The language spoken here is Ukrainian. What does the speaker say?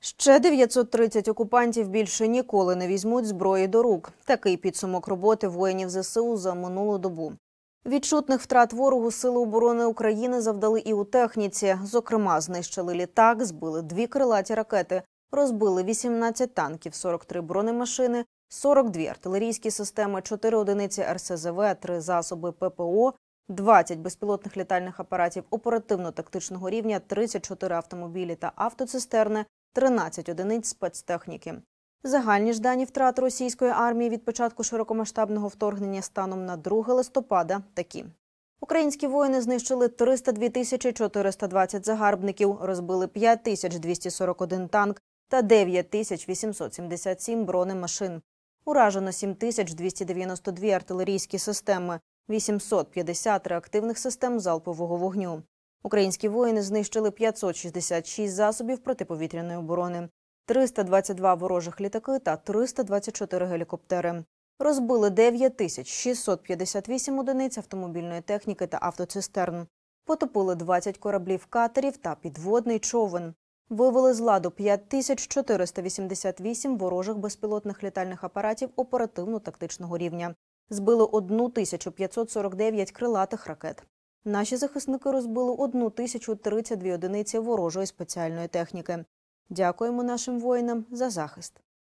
Ще 930 окупантів більше ніколи не візьмуть зброї до рук. Такий підсумок роботи воїнів ЗСУ за минулу добу. Відчутних втрат ворогу Сили оборони України завдали і у техніці. Зокрема, знищили літак, збили 2 крилаті ракети, розбили 18 танків, 43 бронемашини, 42 артилерійські системи, 4 одиниці РСЗВ, 3 засоби ППО, 20 безпілотних літальних апаратів оперативно-тактичного рівня, 34 автомобілі та автоцистерни, 13 одиниць спецтехніки. Загальні ж дані втрат російської армії від початку широкомасштабного вторгнення станом на 2 листопада такі. Українські воїни знищили 302 420 загарбників, розбили 5241 танк та 9877 бронемашин. Уражено 7292 артилерійські системи, 850 реактивних систем залпового вогню. Українські воїни знищили 566 засобів протиповітряної оборони, 322 ворожих літаки та 324 гелікоптери. Розбили 9658 одиниць автомобільної техніки та автоцистерн. Потопили 20 кораблів катерів та підводний човен. Вивели з ладу 5488 ворожих безпілотних літальних апаратів оперативно-тактичного рівня. Збили 1549 крилатих ракет. Наші захисники розбили 1032 одиниці ворожої спеціальної техніки. Дякуємо нашим воїнам за захист.